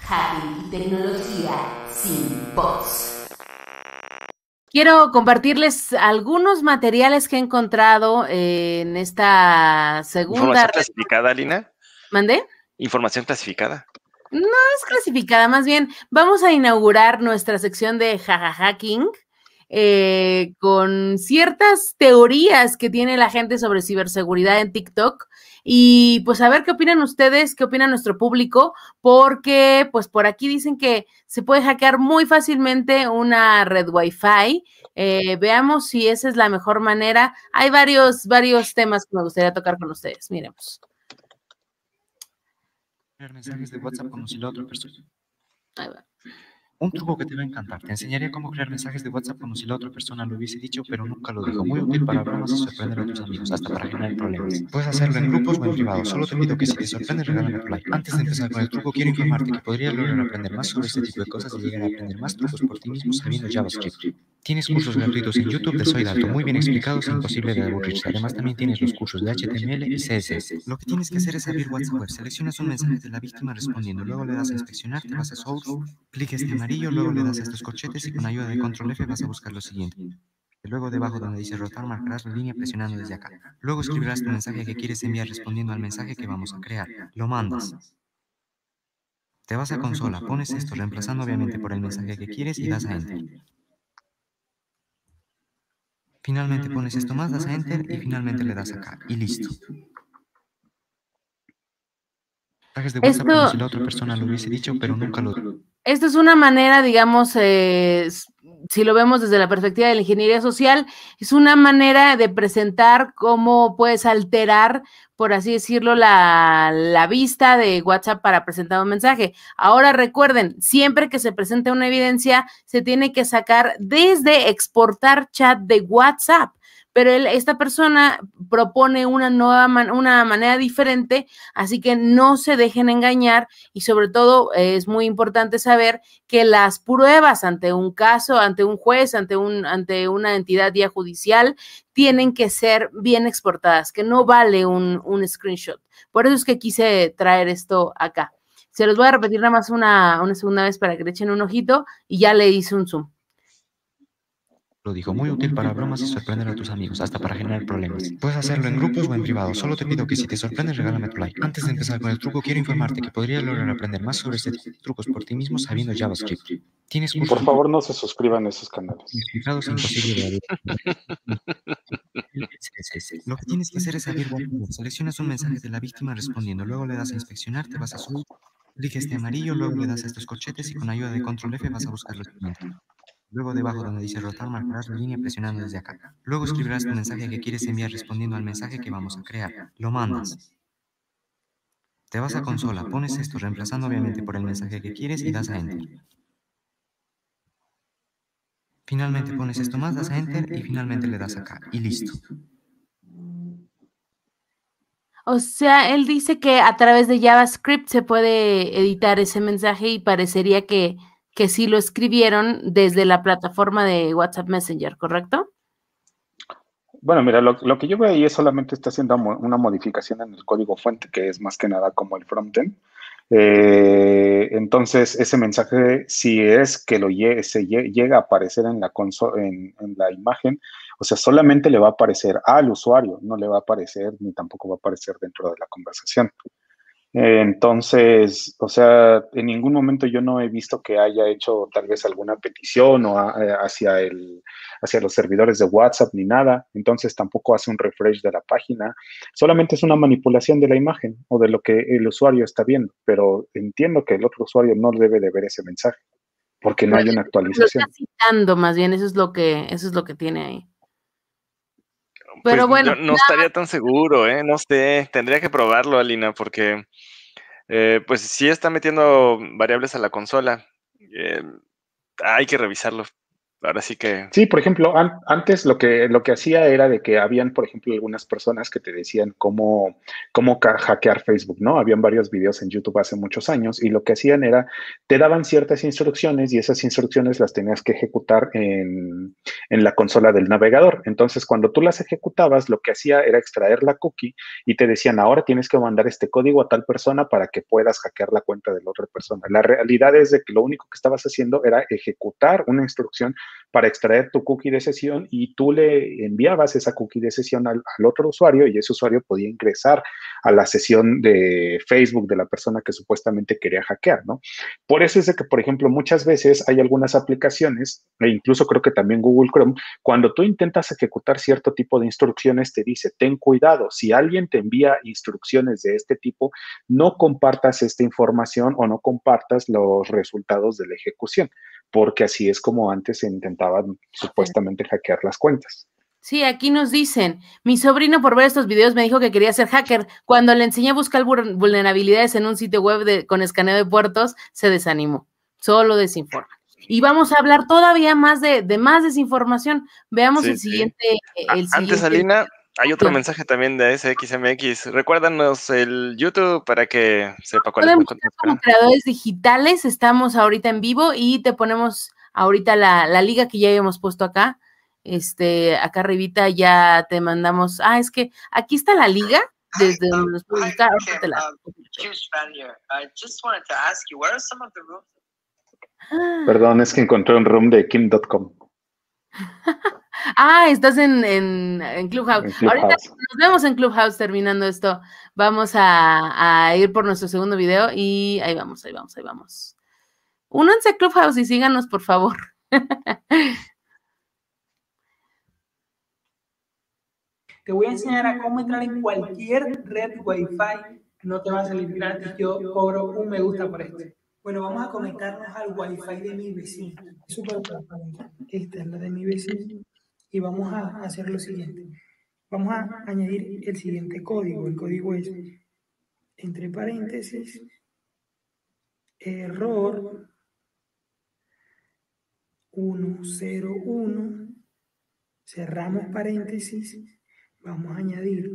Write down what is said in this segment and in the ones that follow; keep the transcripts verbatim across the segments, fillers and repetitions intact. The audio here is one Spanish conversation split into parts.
Hacking y tecnología sin bots. Quiero compartirles algunos materiales que he encontrado en esta segunda... ¿Información clasificada, Lina? ¿Mandé? ¿Información clasificada? No es clasificada, más bien vamos a inaugurar nuestra sección de Jajajacking eh, con ciertas teorías que tiene la gente sobre ciberseguridad en TikTok y pues a ver qué opinan ustedes, qué opina nuestro público, porque pues por aquí dicen que se puede hackear muy fácilmente una red Wi-Fi. Eh, veamos si esa es la mejor manera. Hay varios, varios temas que me gustaría tocar con ustedes. Miremos. Mensajes de WhatsApp como si la otra persona... Ahí va. Un truco que te va a encantar. Te enseñaría cómo crear mensajes de WhatsApp como si la otra persona lo hubiese dicho, pero nunca lo dijo. Muy útil para bromas y sorprender a tus amigos, hasta para generar problemas. Puedes hacerlo en grupos o en privado. Solo te pido que si te sorprende, regálame tu like. Antes de empezar con el truco, quiero informarte que podrías lograr aprender más sobre este tipo de cosas y llegar a aprender más trucos por ti mismo sabiendo JavaScript. Tienes cursos gratuitos en YouTube de Soy Dalto, muy bien explicados e imposible de aburrirse. Además, también tienes los cursos de H T M L y C S S. Lo que tienes que hacer es abrir WhatsApp Web. Seleccionas un mensaje de la víctima respondiendo. Luego le das a inspeccionar, te vas a Source, clic este amarillo, luego le das a estos corchetes y con ayuda de control F vas a buscar lo siguiente. Luego debajo donde dice rotar marcarás la línea presionando desde acá. Luego escribirás tu mensaje que quieres enviar respondiendo al mensaje que vamos a crear. Lo mandas. Te vas a consola, pones esto reemplazando obviamente por el mensaje que quieres y das a Enter. Finalmente pones esto más, das a Enter y finalmente le das acá. Y listo. Mensajes de WhatsApp como si la otra persona lo hubiese dicho, pero nunca lo... Esto es una manera, digamos, eh, si lo vemos desde la perspectiva de la ingeniería social, es una manera de presentar cómo puedes alterar, por así decirlo, la, la vista de WhatsApp para presentar un mensaje. Ahora recuerden, siempre que se presente una evidencia, se tiene que sacar desde exportar chat de WhatsApp. Pero él, esta persona propone una nueva man, una manera diferente, así que no se dejen engañar y sobre todo eh, es muy importante saber que las pruebas ante un caso, ante un juez, ante, un, ante una entidad ya judicial, tienen que ser bien exportadas, que no vale un, un screenshot. Por eso es que quise traer esto acá. Se los voy a repetir nada más una, una segunda vez para que le echen un ojito y ya le hice un zoom. Lo dijo, muy útil para bromas y sorprender a tus amigos, hasta para generar problemas. Puedes hacerlo en grupos o en privado. Solo te pido que si te sorprende, regálame tu like. Antes de empezar con el truco, quiero informarte que podrías lograr aprender más sobre este tipo de trucos por ti mismo sabiendo JavaScript. Tienes cursos... Por favor, no se suscriban a esos canales. Explicados imposible de Lo que tienes que hacer es abrir WhatsApp. Seleccionas un mensaje de la víctima respondiendo. Luego le das a inspeccionar, te vas a subir, clic este amarillo, luego le das a estos corchetes y con ayuda de control F vas a buscar lo siguiente. Luego debajo donde dice rotar marcarás la línea presionando desde acá. Luego escribirás tu mensaje que quieres enviar respondiendo al mensaje que vamos a crear. Lo mandas. Te vas a consola, pones esto reemplazando obviamente por el mensaje que quieres y das a Enter. Finalmente pones esto más, das a Enter y finalmente le das acá. Y listo. O sea, él dice que a través de JavaScript se puede editar ese mensaje y parecería que, que sí lo escribieron desde la plataforma de WhatsApp Messenger, ¿correcto? Bueno, mira, lo, lo que yo veo ahí es solamente está haciendo una modificación en el código fuente, que es más que nada como el frontend. Eh, entonces, ese mensaje, si es que lo llegue, se llega a aparecer en la consola, en, en la imagen, o sea, solamente le va a aparecer al usuario, no le va a aparecer ni tampoco va a aparecer dentro de la conversación. Eh, entonces, o sea, en ningún momento yo no he visto que haya hecho tal vez alguna petición o a, hacia, el, hacia los servidores de WhatsApp ni nada. Entonces tampoco hace un refresh de la página. Solamente es una manipulación de la imagen o de lo que el usuario está viendo. Pero entiendo que el otro usuario no debe de ver ese mensaje porque no hay una actualización. Lo está citando, más bien, eso es lo que, eso es lo que tiene ahí. Pero pues bueno, yo no estaría tan seguro, ¿eh? No sé, tendría que probarlo, Alina, porque eh, pues sí está metiendo variables a la consola. Eh, hay que revisarlo. ahora sí que... Sí, por ejemplo, an antes lo que, lo que hacía era de que habían, por ejemplo, algunas personas que te decían cómo, cómo hackear Facebook, ¿no? Habían varios videos en YouTube hace muchos años y lo que hacían era, te daban ciertas instrucciones y esas instrucciones las tenías que ejecutar en, en la consola del navegador. Entonces, cuando tú las ejecutabas, lo que hacía era extraer la cookie y te decían, ahora tienes que mandar este código a tal persona para que puedas hackear la cuenta de la otra persona. La realidad es de que lo único que estabas haciendo era ejecutar una instrucción para extraer tu cookie de sesión y tú le enviabas esa cookie de sesión al, al otro usuario y ese usuario podía ingresar a la sesión de Facebook de la persona que supuestamente quería hackear, ¿no? Por eso es de que, por ejemplo, muchas veces hay algunas aplicaciones, e incluso creo que también Google Chrome, cuando tú intentas ejecutar cierto tipo de instrucciones, te dice, ten cuidado, si alguien te envía instrucciones de este tipo, no compartas esta información o no compartas los resultados de la ejecución, porque así es como antes se intentaban supuestamente hackear las cuentas. Sí, aquí nos dicen, mi sobrino por ver estos videos me dijo que quería ser hacker. Cuando le enseñé a buscar vulnerabilidades en un sitio web de, con escaneo de puertos, se desanimó. Solo desinforma. Y vamos a hablar todavía más de, de más desinformación. Veamos sí, el siguiente. Sí. El el Antes, siguiente... Alina, hay otro mensaje también de S X M X. Recuérdanos el YouTube para que sepa cuál es el contenido. Como creadores digitales, estamos ahorita en vivo y te ponemos ahorita la, la liga que ya habíamos puesto acá. Este, acá arribita ya te mandamos, ah, es que aquí está la liga, desde donde los puedes buscar. Perdón, es que encontré un room de Kim punto com. Ah, estás en, en, en Clubhouse. en Clubhouse. Ahorita nos vemos en Clubhouse terminando esto. Vamos a, a ir por nuestro segundo video y ahí vamos, ahí vamos, ahí vamos. Únanse a Clubhouse y síganos, por favor. Te voy a enseñar a cómo entrar en cualquier red Wi-Fi. No te va a salir gratis. Yo cobro un me gusta por esto. Bueno, vamos a conectarnos al Wi-Fi de mi vecino. Es súper transparente. Esta es la de mi vecino. Y vamos a hacer lo siguiente. Vamos a añadir el siguiente código. El código es, entre paréntesis, error uno cero uno. Cerramos paréntesis. Vamos a añadir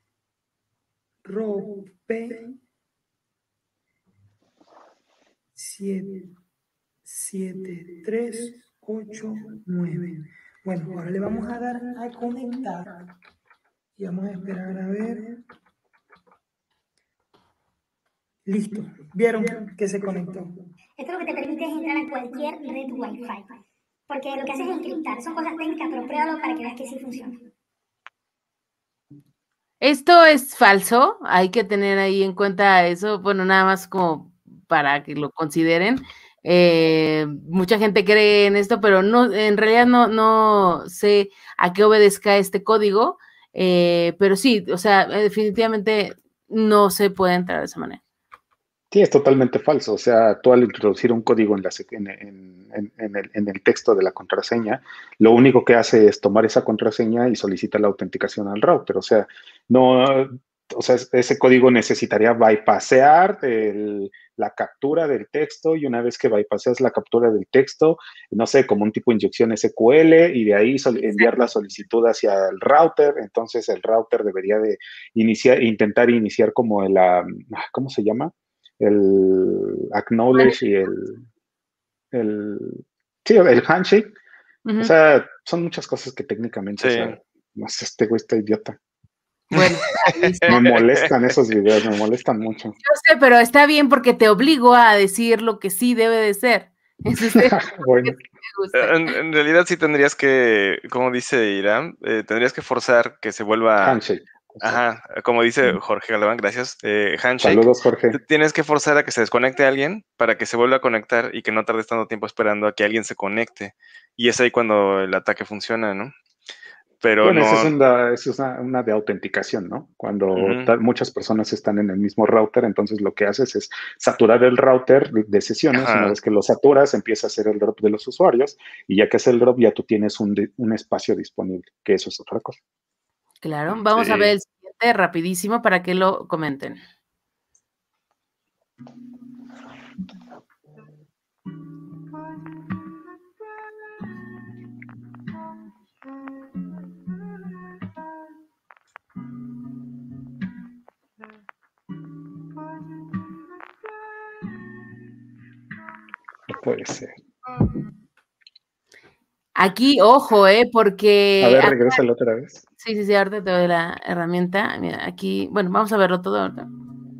rope siete tres ocho nueve. Bueno, ahora le vamos a dar a conectar y vamos a esperar a ver. Listo. ¿Vieron que se conectó? Esto lo que te permite es entrar a cualquier red Wi-Fi, porque lo que hace es encriptar. Son cosas técnicas, pero pruébalo para que veas que sí funciona. Esto es falso, hay que tener ahí en cuenta eso, bueno, nada más como para que lo consideren. Eh, mucha gente cree en esto, pero no, en realidad no, no sé a qué obedezca este código, eh, pero sí, o sea, definitivamente no se puede entrar de esa manera. Sí, es totalmente falso. O sea, tú al introducir un código en, la, en, en, en, el, en el texto de la contraseña, lo único que hace es tomar esa contraseña y solicita la autenticación al router. O sea, no, o sea, ese código necesitaría bypassear el, la captura del texto y una vez que bypasseas la captura del texto, no sé, como un tipo de inyección S Q L y de ahí enviar la solicitud hacia el router. Entonces el router debería de iniciar, intentar iniciar como el, ¿cómo se llama? El acknowledge y el, el sí, el handshake. Uh-huh. O sea, son muchas cosas que técnicamente, sí. O sea, no sé, este güey está idiota. Bueno, me molestan esos videos, me molestan mucho. Yo sé, pero está bien porque te obligo a decir lo que sí debe de ser. Eso es bueno. en, en realidad sí tendrías que, como dice Irán, eh, tendrías que forzar que se vuelva... Handshake. Ajá, como dice Jorge Galván, gracias. Eh, handshake. Saludos, Jorge. Tienes que forzar a que se desconecte a alguien para que se vuelva a conectar y que no tardes tanto tiempo esperando a que alguien se conecte. Y es ahí cuando el ataque funciona, ¿no? Pero bueno, no... esa es, una, esa es una, una de autenticación, ¿no? Cuando uh-huh. ta, muchas personas están en el mismo router, entonces lo que haces es saturar el router de sesiones. Ajá. Una vez que lo saturas, empieza a hacer el drop de los usuarios y ya que hace el drop, ya tú tienes un, un espacio disponible, que eso es otra cosa. Claro, vamos sí. a ver el siguiente rapidísimo para que lo comenten. puede ser. Aquí, ojo, eh, porque... A ver, acá- regrésalo otra vez. Sí, sí, sí, ahorita te doy la herramienta. Mira, aquí, bueno, vamos a verlo todo ahorita.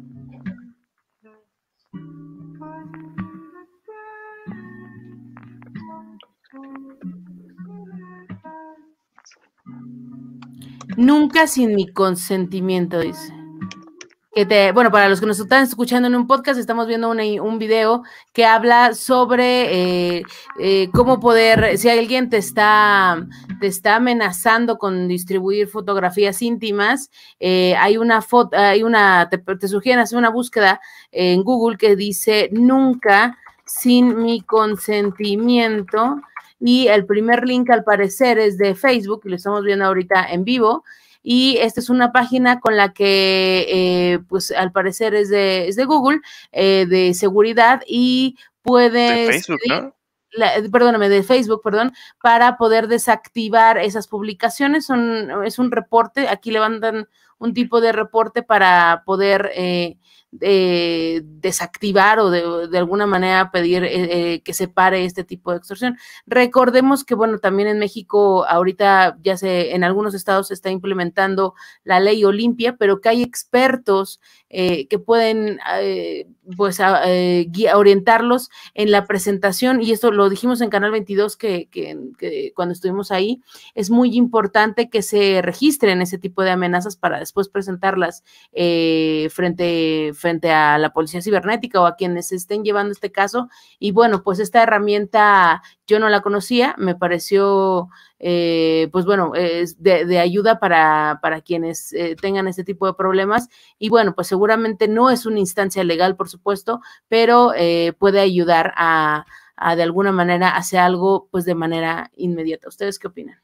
Nunca sin mi consentimiento, dice. Que te, bueno, para los que nos están escuchando en un podcast, estamos viendo una, un video que habla sobre eh, eh, cómo poder, si alguien te está, te está amenazando con distribuir fotografías íntimas, eh, hay una foto, hay una, te, te sugieren hacer una búsqueda en Google que dice nunca sin mi consentimiento, y el primer link al parecer es de Facebook, y lo estamos viendo ahorita en vivo. Y esta es una página con la que, eh, pues, al parecer es de, es de Google, eh, de seguridad, y puedes... De Facebook, ¿no? La, perdóname, de Facebook, perdón, para poder desactivar esas publicaciones. Son, es un reporte, aquí levantan un tipo de reporte para poder eh, eh, desactivar o de, de alguna manera pedir eh, eh, que se pare este tipo de extorsión. Recordemos que, bueno, también en México ahorita ya se, en algunos estados se está implementando la ley Olimpia, pero que hay expertos eh, que pueden eh, pues a, eh, guía, orientarlos en la presentación, y esto lo dijimos en Canal veintidós que, que, que cuando estuvimos ahí, es muy importante que se registren ese tipo de amenazas para después presentarlas eh, frente, frente a la policía cibernética o a quienes estén llevando este caso. Y bueno, pues esta herramienta yo no la conocía, me pareció eh, pues bueno, es de, de ayuda para, para quienes eh, tengan este tipo de problemas, y bueno, pues seguramente no es una instancia legal, por supuesto, pero eh, puede ayudar a, a de alguna manera hacer algo pues de manera inmediata. ¿Ustedes qué opinan?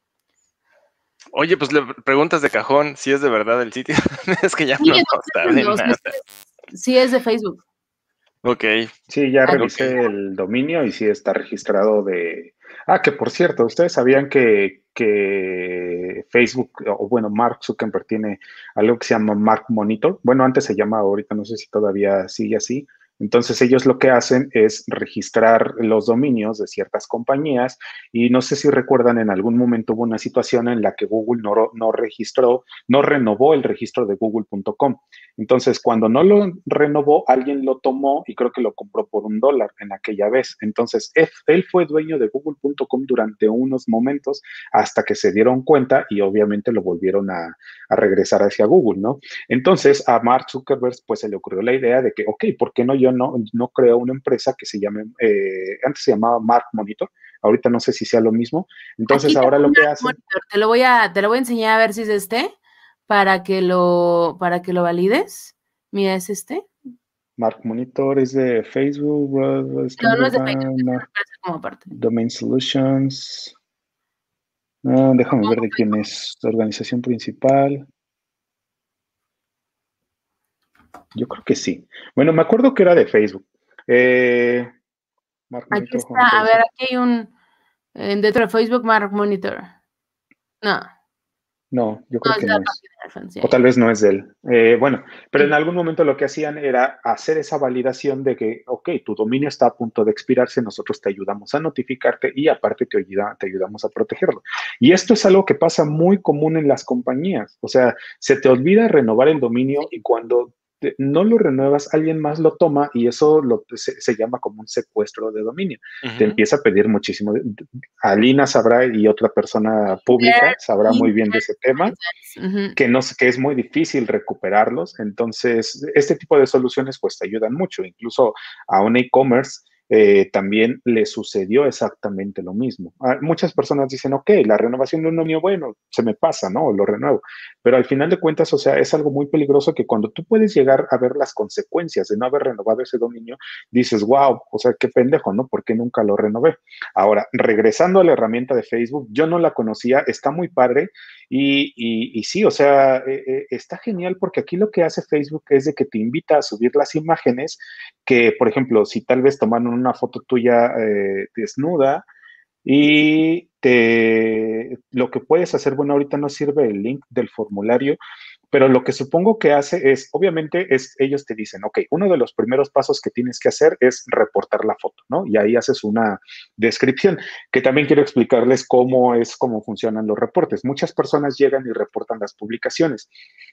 Oye, pues le preguntas de cajón si es de verdad el sitio. Es que ya Sí, no no, consta de no, nada. sí es de Facebook. Ok. Sí, ya Ah, revisé el dominio y sí está registrado de... Ah, que por cierto, ¿ustedes sabían que, que Facebook, o bueno, Mark Zuckerberg tiene algo que se llama Mark Monitor? Bueno, antes se llama, ahorita no sé si todavía sigue así. Entonces ellos lo que hacen es registrar los dominios de ciertas compañías, y no sé si recuerdan, en algún momento hubo una situación en la que Google no, no registró, no renovó el registro de google punto com. Entonces, cuando no lo renovó, alguien lo tomó y creo que lo compró por un dólar en aquella vez. Entonces, él fue dueño de google punto com durante unos momentos hasta que se dieron cuenta y obviamente lo volvieron a, a regresar hacia Google, ¿no? Entonces, a Mark Zuckerberg pues se le ocurrió la idea de que, ok, ¿por qué no yo no, no creo una empresa que se llame, eh, antes se llamaba Mark Monitor, ahorita no sé si sea lo mismo. Entonces, Aquí ahora lo que Mark hace... Monitor, te lo voy a, te lo voy a enseñar a ver si es este, para que lo, para que lo valides. Mira, es este. Mark Monitor es de Facebook. No, no es de Facebook, es una empresa como aparte. Domain Solutions. No, déjame ver de quién es la organización principal. Yo creo que sí. Bueno, me acuerdo que era de Facebook. Eh, Mark Aquí Monitor, está, a ver, aquí hay un, eh, dentro de Facebook, Mark Monitor. No. No, yo creo No, que es no la es. página de O tal vez no es de él. Eh, bueno, pero Sí. en algún momento lo que hacían era hacer esa validación de que, ok, tu dominio está a punto de expirarse, nosotros te ayudamos a notificarte y aparte te, ayuda, te ayudamos a protegerlo. Y esto es algo que pasa muy común en las compañías. O sea, se te olvida renovar el dominio y cuando te- no lo renuevas, alguien más lo toma y eso lo, se, se llama como un secuestro de dominio. Ujú. Te empieza a pedir muchísimo. Alina sabrá y otra persona pública sabrá muy bien de ese tema, Ujú. que, no, que es muy difícil recuperarlos. Entonces, este tipo de soluciones pues te ayudan mucho. Incluso a un e-commerce eh, también le sucedió exactamente lo mismo. Ah, muchas personas dicen, ok, la renovación de un dominio, bueno, se me pasa, ¿no? Lo renuevo. Pero al final de cuentas, o sea, es algo muy peligroso que cuando tú puedes llegar a ver las consecuencias de no haber renovado ese dominio, dices, wow, o sea, qué pendejo, ¿no? ¿Por qué nunca lo renové? Ahora, regresando a la herramienta de Facebook, yo no la conocía, está muy padre. Y, y, y sí, o sea, eh, eh, está genial porque aquí lo que hace Facebook es de que te invita a subir las imágenes que, por ejemplo, si tal vez tomaron una foto tuya eh, desnuda y te, lo que puedes hacer, bueno, ahorita no sirve el link del formulario, Pero lo que supongo que hace es, obviamente, es ellos te dicen, ok, uno de los primeros pasos que tienes que hacer es reportar la foto, ¿no? Y ahí haces una descripción, que también quiero explicarles cómo es, cómo funcionan los reportes. Muchas personas llegan y reportan las publicaciones.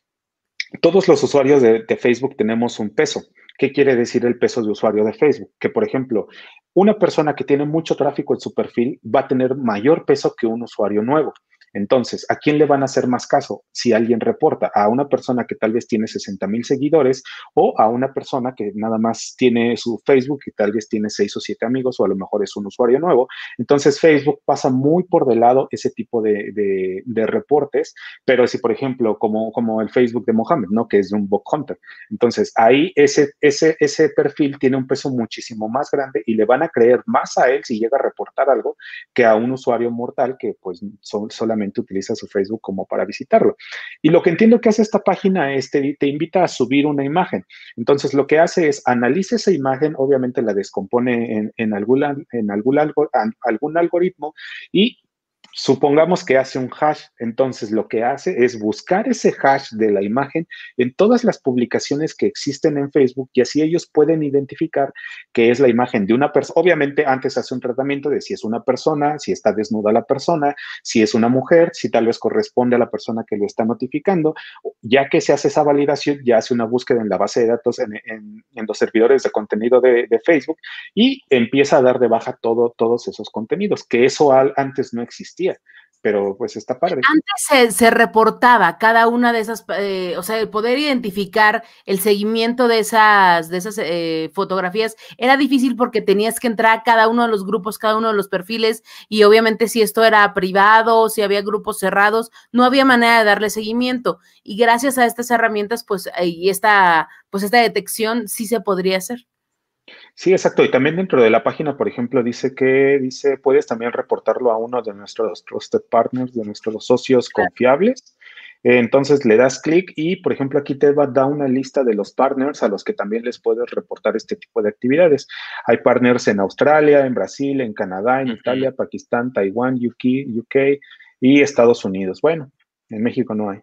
Todos los usuarios de, de Facebook tenemos un peso. ¿Qué quiere decir el peso de usuario de Facebook? Que, por ejemplo, una persona que tiene mucho tráfico en su perfil va a tener mayor peso que un usuario nuevo. Entonces, ¿a quién le van a hacer más caso? Si alguien reporta a una persona que tal vez tiene sesenta mil seguidores o a una persona que nada más tiene su Facebook y tal vez tiene seis o siete amigos o a lo mejor es un usuario nuevo. Entonces, Facebook pasa muy por de lado ese tipo de, de, de reportes, pero si, por ejemplo, como, como el Facebook de Mohammed, ¿no? Que es un bot hunter. Entonces, ahí ese, ese, ese perfil tiene un peso muchísimo más grande y le van a creer más a él si llega a reportar algo que a un usuario mortal que pues son, solamente utiliza su Facebook como para visitarlo. Y lo que entiendo que hace esta página es te, te invita a subir una imagen. Entonces, lo que hace es analiza esa imagen, obviamente la descompone en, en, algún, en algún, algo, algún algoritmo y supongamos que hace un hash, entonces lo que hace es buscar ese hash de la imagen en todas las publicaciones que existen en Facebook y así ellos pueden identificar que es la imagen de una persona. Obviamente antes hace un tratamiento de si es una persona, si está desnuda la persona, si es una mujer, si tal vez corresponde a la persona que lo está notificando. Ya que se hace esa validación, ya hace una búsqueda en la base de datos en, en, en los servidores de contenido de, de Facebook y empieza a dar de baja todo, todos esos contenidos, que eso al, antes no existía. Pero pues está padre. Antes se, se reportaba cada una de esas, eh, o sea, el poder identificar el seguimiento de esas, de esas eh, fotografías era difícil porque tenías que entrar a cada uno de los grupos, cada uno de los perfiles y obviamente si esto era privado, si había grupos cerrados, no había manera de darle seguimiento y gracias a estas herramientas pues y esta, pues esta detección sí se podría hacer. Sí, exacto. Y también dentro de la página, por ejemplo, dice que dice puedes también reportarlo a uno de nuestros trusted partners, de nuestros socios confiables. Entonces le das clic y, por ejemplo, aquí te va a dar una lista de los partners a los que también les puedes reportar este tipo de actividades. Hay partners en Australia, en Brasil, en Canadá, en uh-huh. Italia, Pakistán, Taiwán, U K, U K y Estados Unidos. Bueno, en México no hay.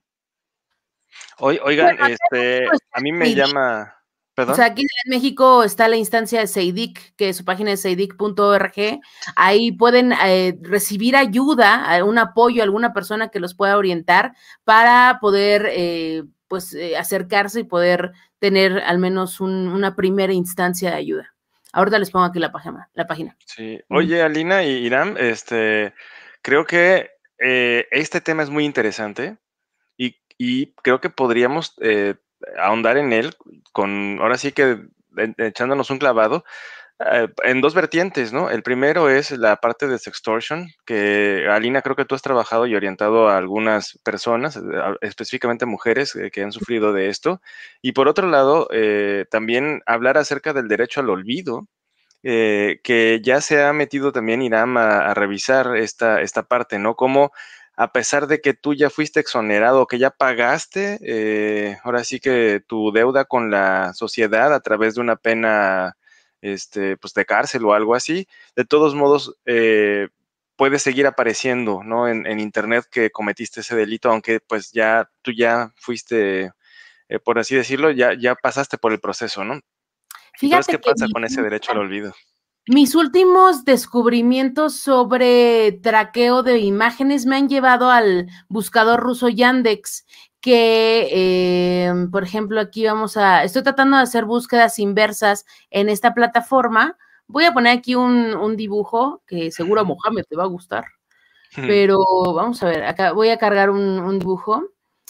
Oigan, bueno, este, a mí me llama... ¿Perdón? O sea, aquí en México está la instancia de Seidic, que su página es seidic punto org. Ahí pueden eh, recibir ayuda, un apoyo, alguna persona que los pueda orientar para poder eh, pues eh, acercarse y poder tener al menos un, una primera instancia de ayuda. Ahorita les pongo aquí la página. La página. Sí. Oye, Alina y Iram, este, creo que eh, este tema es muy interesante y, y creo que podríamos eh, ahondar en él con, ahora sí que echándonos un clavado, eh, en dos vertientes, ¿no? El primero es la parte de sextortion, que Alina creo que tú has trabajado y orientado a algunas personas, específicamente mujeres eh, que han sufrido de esto, y por otro lado, eh, también hablar acerca del derecho al olvido, eh, que ya se ha metido también Iram a, a revisar esta, esta parte, ¿no? Cómo a pesar de que tú ya fuiste exonerado, que ya pagaste, eh, ahora sí que tu deuda con la sociedad a través de una pena este, pues de cárcel o algo así, de todos modos eh, puede seguir apareciendo, ¿no? En, en internet que cometiste ese delito, aunque pues ya tú ya fuiste, eh, por así decirlo, ya, ya pasaste por el proceso, ¿no? Fíjate Entonces, ¿qué pasa con ese derecho al olvido? Mis últimos descubrimientos sobre traqueo de imágenes me han llevado al buscador ruso Yandex, que, eh, por ejemplo, aquí vamos a, estoy tratando de hacer búsquedas inversas en esta plataforma. Voy a poner aquí un, un dibujo que seguro a Mohamed te va a gustar, pero vamos a ver, acá voy a cargar un, un dibujo.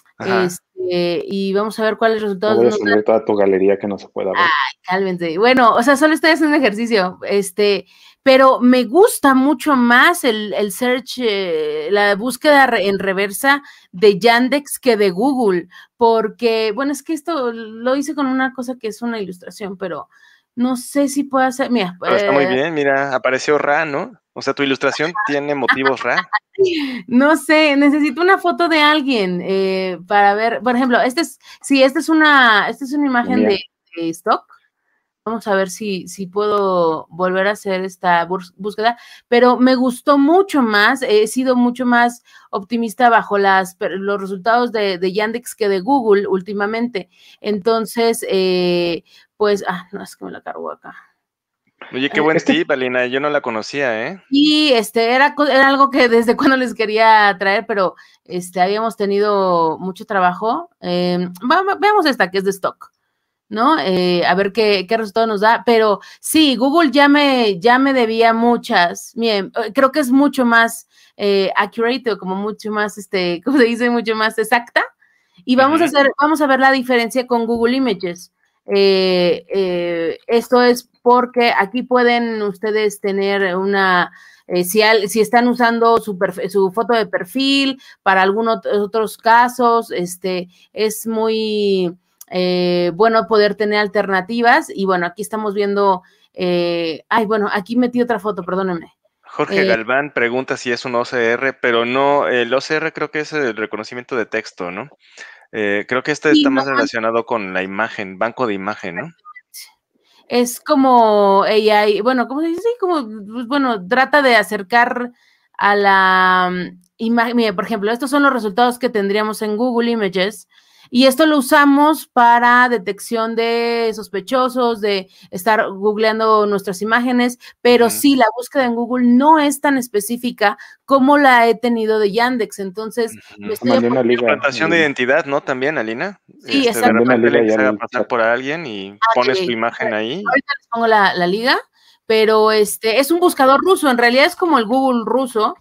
Este, y vamos a ver cuáles resultados. No voy a subir toda tu galería que no se pueda ver. Ay, cálmense. Bueno, o sea, solo estoy haciendo un ejercicio, este, pero me gusta mucho más el, el search, eh, la búsqueda re, en reversa de Yandex que de Google, porque, bueno, es que esto lo hice con una cosa que es una ilustración, pero no sé si puedo hacer, mira. Pero está eh, muy bien, mira, apareció Ra, ¿no? O sea, tu ilustración tiene motivos Ra. No sé, necesito una foto de alguien eh, para ver, por ejemplo, este es, sí, esta es una, esta es una imagen de, de stock. Vamos a ver si, si puedo volver a hacer esta búsqueda, pero me gustó mucho más, he sido mucho más optimista bajo las, los resultados de, de Yandex que de Google últimamente. Entonces, eh, pues, ah, no, es que me la cargo acá. Oye, qué buen este... tip, Alina, yo no la conocía, ¿eh? Y este, era, era algo que desde cuando les quería traer, pero este, habíamos tenido mucho trabajo. Eh, vamos, veamos esta, que es de stock, ¿no? Eh, a ver qué, qué resultado nos da, pero sí, Google ya me, ya me debía muchas, miren, creo que es mucho más eh, accurate, o como mucho más, este, ¿cómo se dice? Mucho más exacta, y vamos uh-huh. a hacer, vamos a ver la diferencia con Google Images. Eh, eh, esto es porque aquí pueden ustedes tener una, eh, si, al, si están usando su, su foto de perfil para algunos otros casos, este, es muy... Eh, bueno, poder tener alternativas, y bueno, aquí estamos viendo, eh, ay, bueno, aquí metí otra foto, perdónenme. Jorge eh, Galván pregunta si es un O C R, pero no, el O C R creo que es el reconocimiento de texto, ¿no? Eh, creo que este sí, está más no, relacionado con la imagen, banco de imagen, ¿no? Es como A I, bueno, ¿cómo se dice? Como, pues, bueno, trata de acercar a la um, imagen, mire, por ejemplo, estos son los resultados que tendríamos en Google Images, y esto lo usamos para detección de sospechosos, de estar googleando nuestras imágenes, pero uh-huh. sí, la búsqueda en Google no es tan específica como la he tenido de Yandex, entonces... Uh-huh. Me estoy una liga, implantación de identidad, ¿no? También, Alina. Sí, este, exacto. De repente le haga pasar por alguien y ah, pones okay. tu imagen ahí. Ahorita les pongo la, la liga, pero este es un buscador ruso, en realidad es como el Google ruso,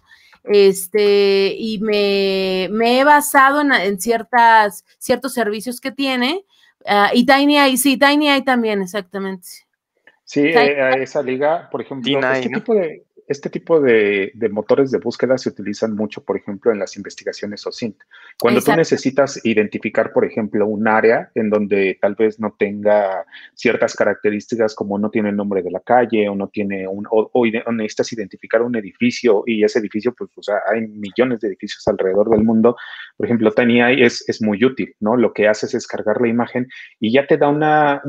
este, y me, me he basado en, en ciertas, ciertos servicios que tiene, uh, y TinyEye, sí, TinyEye también, exactamente. Sí, eh, esa liga, por ejemplo, D nueve, este, ¿no? tipo de, este tipo de, de motores de búsqueda se utilizan mucho, por ejemplo, en las investigaciones O S I N T. Cuando Exacto. tú necesitas identificar, por ejemplo, un área en donde tal vez no tenga ciertas características, como no tiene el nombre de la calle, o no tiene un, o, o, o necesitas identificar un edificio, y ese edificio, pues, o sea, hay millones de edificios alrededor del mundo. Por ejemplo, TinyEye es, es muy útil, ¿no? Lo que haces es cargar la imagen y ya te da una,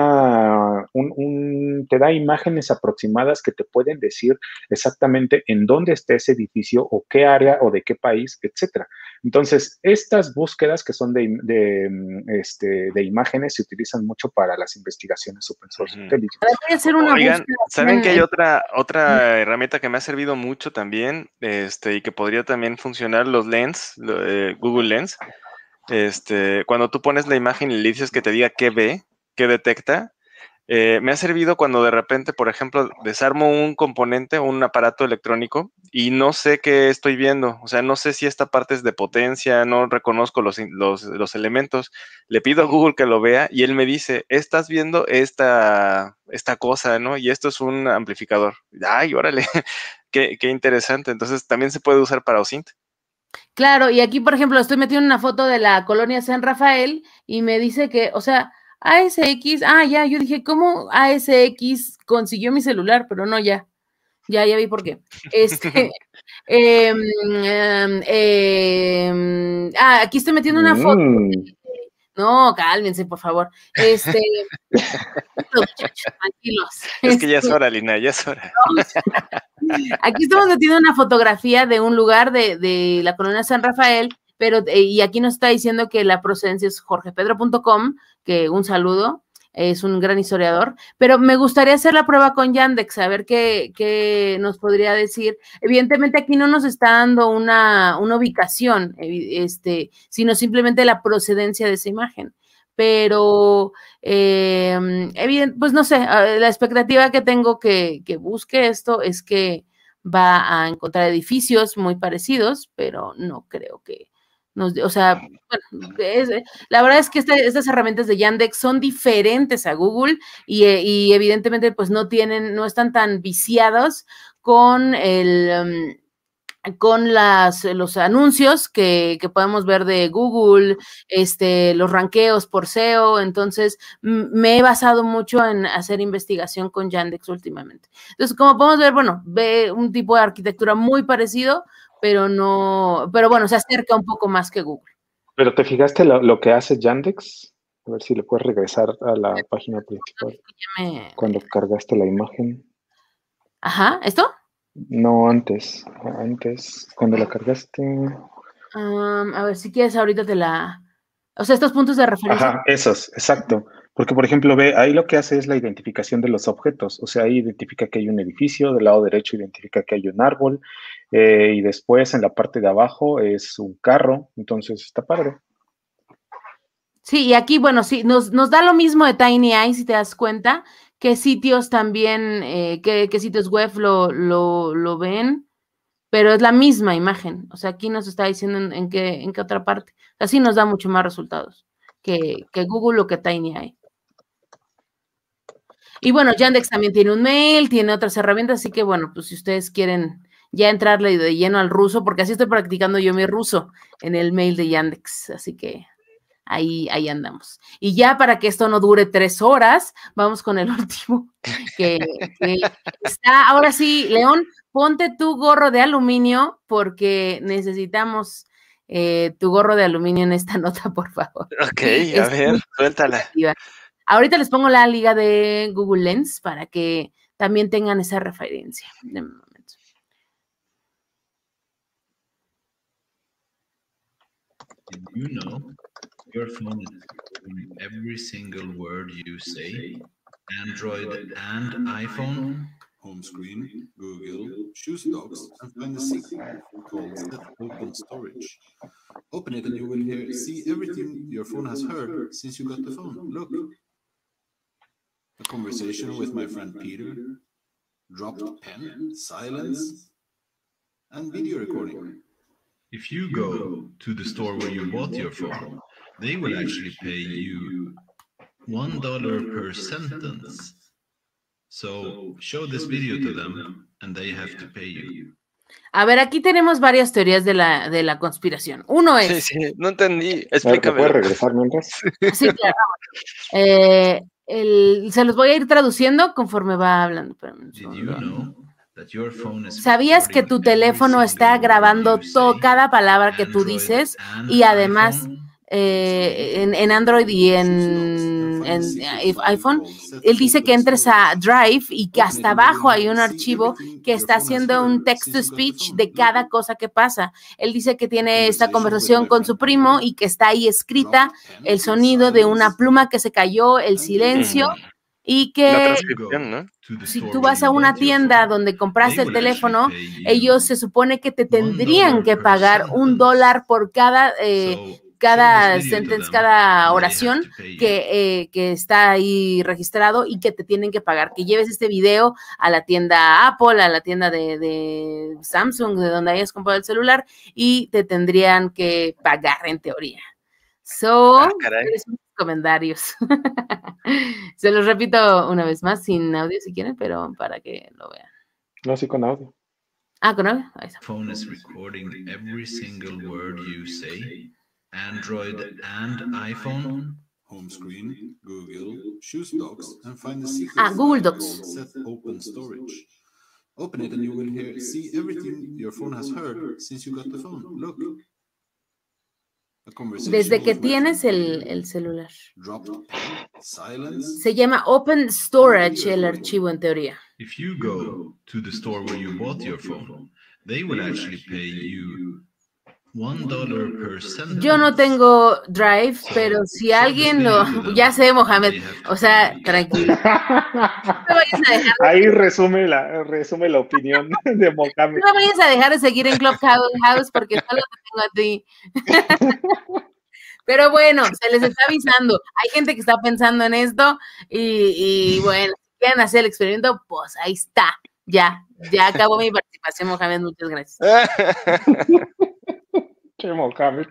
una un, un, te da imágenes aproximadas que te pueden decir exactamente en dónde está ese edificio, o qué área, o de qué país, etcétera. Entonces, estas búsquedas que son de, de, este, de imágenes se utilizan mucho para las investigaciones open source uh-huh. intelligence. Voy a hacer una Oigan, ¿saben que hay otra, otra uh-huh. herramienta que me ha servido mucho también, este, y que podría también funcionar? Los Lens, eh, Google Lens. Este, cuando tú pones la imagen y le dices que te diga qué ve, qué detecta, eh, me ha servido cuando de repente, por ejemplo, desarmo un componente o un aparato electrónico y no sé qué estoy viendo, o sea, no sé si esta parte es de potencia, no reconozco los, los, los elementos, le pido a Google que lo vea y él me dice, estás viendo esta, esta cosa, ¿no? Y esto es un amplificador. Ay, órale, qué, qué interesante. Entonces, también se puede usar para O S I N T. Claro, y aquí, por ejemplo, estoy metiendo una foto de la colonia San Rafael y me dice que, o sea, A S X, ah, ya, yo dije, ¿cómo A S X consiguió mi celular? Pero no, ya, ya, ya vi por qué. Este, eh, eh, eh, ah, aquí estoy metiendo una foto. Mm. No, cálmense, por favor. Este, muchachos, tranquilos. Es que ya es hora, Lina, ya es hora. Aquí estamos metiendo una fotografía de un lugar de, de la colonia San Rafael, pero, eh, y aquí nos está diciendo que la procedencia es jorge pedro punto com, que un saludo, es un gran historiador, pero me gustaría hacer la prueba con Yandex, a ver qué, qué nos podría decir. Evidentemente aquí no nos está dando una, una ubicación, este, sino simplemente la procedencia de esa imagen. Pero, eh, evidente, pues no sé, la expectativa que tengo que, que busque esto es que va a encontrar edificios muy parecidos, pero no creo que nos, o sea, bueno, es, la verdad es que este, estas herramientas de Yandex son diferentes a Google y, y evidentemente pues no tienen, no están tan viciados con el... Um, con las, los anuncios que, que podemos ver de Google, este, los ranqueos por S E O, entonces me he basado mucho en hacer investigación con Yandex últimamente. Entonces, como podemos ver, bueno, ve un tipo de arquitectura muy parecido, pero no, pero bueno, se acerca un poco más que Google. ¿Pero te fijaste lo, lo que hace Yandex? A ver si le puedes regresar a la página principal. Ya me- Cuando cargaste la imagen. Ajá, ¿esto? No, antes. Antes, cuando la cargaste. Um, a ver, si quieres ahorita te la... O sea, estos puntos de referencia. Ajá, esos, exacto. Porque, por ejemplo, ve, ahí lo que hace es la identificación de los objetos. O sea, ahí identifica que hay un edificio, del lado derecho identifica que hay un árbol, eh, y después en la parte de abajo es un carro. Entonces, está padre. Sí, y aquí, bueno, sí, nos, nos da lo mismo de Tiny Eye, si te das cuenta, qué sitios también, eh, qué, qué sitios web lo, lo, lo ven, pero es la misma imagen. O sea, aquí nos está diciendo en, en qué, en qué otra parte. Así nos da mucho más resultados que, que Google o que Tiny Eye. Y bueno, Yandex también tiene un mail, tiene otras herramientas, así que bueno, pues si ustedes quieren ya entrarle de lleno al ruso, porque así estoy practicando yo mi ruso en el mail de Yandex, así que ahí, ahí andamos. Y ya para que esto no dure tres horas, vamos con el último, que, que está, ahora sí, León, ponte tu gorro de aluminio, porque necesitamos eh, tu gorro de aluminio en esta nota, por favor. Ok, a Es ver, muy suéltala. creativa. Ahorita les pongo la liga de Google Lens para que también tengan esa referencia. Denme un momento. Did you know your phone is recording every single word you say? Android and iPhone? Home screen, Google, choose docs, and find the secret called set open storage. Open it and you will hear, see everything your phone has heard since you got the phone. Look. A conversation with my friend Peter, dropped pen, silence, and video recording. If you go to the store where you bought your phone, they will actually pay you one dollar per sentence. So show this video to them and they have to pay you. A ver, aquí tenemos varias teorías de la, de la conspiración. Uno es... Sí, sí, no entendí. A ver, ¿me Explícame. puedes regresar mientras? Sí, claro. Eh, el, se los voy a ir traduciendo conforme va hablando. Espérame un Did you segundo. know that your phone is ¿Sabías que tu recording every teléfono está single word grabando you to- say? cada palabra que tú Android dices? and Y además, iPhone? eh, en, en Android y en, en iPhone, él dice que entres a Drive y que hasta abajo hay un archivo que está haciendo un text-to-speech de cada cosa que pasa. Él dice que tiene esta conversación con su primo y que está ahí escrita el sonido de una pluma que se cayó, el silencio, y La que transcripción, ¿no? si tú vas a una tienda donde compraste el teléfono, ellos se supone que te tendrían que pagar un dólar por cada... Eh, cada sentence, cada oración que, eh, que está ahí registrado y que te tienen que pagar, que lleves este video a la tienda Apple, a la tienda de, de Samsung, de donde hayas comprado el celular, y te tendrían que pagar en teoría. So, Ah, caray. comentarios. Se los repito una vez más, sin audio si quieren, pero para que lo vean. No, sí, con audio. Ah, con audio. Ahí está. Phone is recording every single word you say. Android and iPhone? Home screen, Google, choose docs, and find the secret Ah, Google file Docs. called set open storage. Open it and you will hear, see everything your phone has heard since you got the phone. Look. A conversation Desde que with my tienes friend el, Peter, el celular. dropped pen, silence, Se llama Open Storage el archivo en teoría. If you go to the store where you bought your phone, they will actually pay you one dollar per sentence. Yo no tengo Drive, pero si alguien lo... Ya sé, Mohamed. O sea, tranquilo. No me vayas a dejar, Ahí resume la, resume la opinión de Mohamed. no me vayas a dejar de seguir en Clubhouse porque solo te tengo a ti. Pero bueno, se les está avisando. Hay gente que está pensando en esto y, y bueno, si quieren hacer el experimento, pues ahí está. Ya, ya acabó mi participación, Mohamed. Muchas gracias. Che, Mohamed.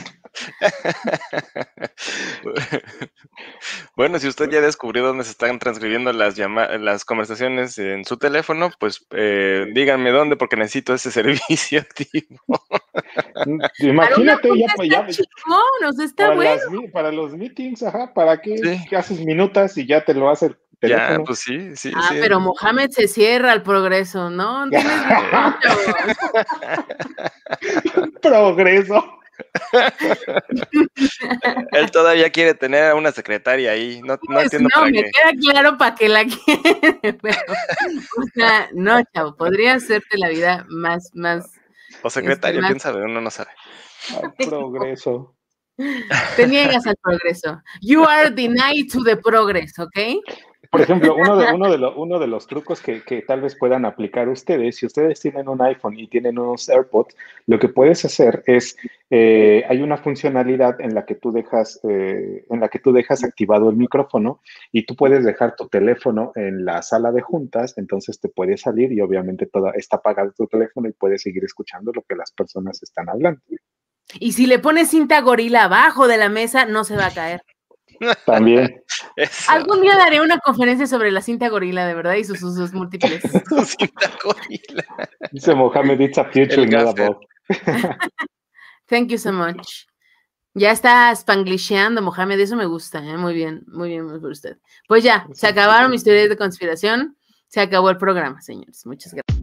Bueno, si usted ya descubrió dónde se están transcribiendo las llama- las conversaciones en su teléfono, pues eh, díganme dónde, porque necesito ese servicio activo. Imagínate, Para una ya, junta ya, está chingón, o sea, está para, bueno. las mi- para los meetings, ajá, ¿para qué? Sí. ¿Qué haces minutas y ya te lo hace el Ya, teléfono? pues sí, sí, Ah, sí. pero Mohamed se cierra al progreso, ¿no? Tienes mucho. Progreso. Él todavía quiere tener a una secretaria ahí. No, no Pues entiendo no, para me qué. queda claro para qué la quiere, pero, o sea, no, chavo, podría hacerte la vida más, más, O secretario, este, más- quién sabe, uno no sabe. Al progreso. te niegas al progreso. You are denied to the progress, ¿ok? Por ejemplo, uno de, uno de, lo- uno de los trucos que, que tal vez puedan aplicar ustedes, si ustedes tienen un iPhone y tienen unos AirPods, lo que puedes hacer es, eh, hay una funcionalidad en la que tú dejas, eh, en la que tú dejas activado el micrófono y tú puedes dejar tu teléfono en la sala de juntas, entonces te puedes salir y obviamente toda, está apagado tu teléfono y puedes seguir escuchando lo que las personas están hablando. Y si le pones cinta gorila abajo de la mesa, no se va a caer. También. Eso. Algún día daré una conferencia sobre la cinta gorila, de verdad, y sus usos múltiples. Cinta gorila. Dice Mohamed, it's a future, El not gaffer. above. Thank you so much. Ya está spanglisheando, Mohamed, eso me gusta, ¿eh? Muy bien, muy bien, muy por usted. Pues ya, se acabaron mis teorías de conspiración, se acabó el programa, señores. Muchas gracias.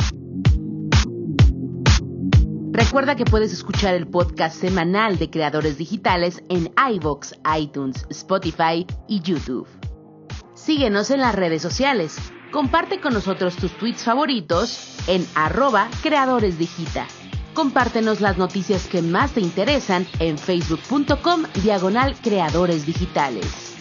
Recuerda que puedes escuchar el podcast semanal de Creadores Digitales en iVoox, iTunes, Spotify y YouTube. Síguenos en las redes sociales. Comparte con nosotros tus tweets favoritos en arroba Creadores Digita. Compártenos las noticias que más te interesan en facebook punto com diagonal Creadores Digitales.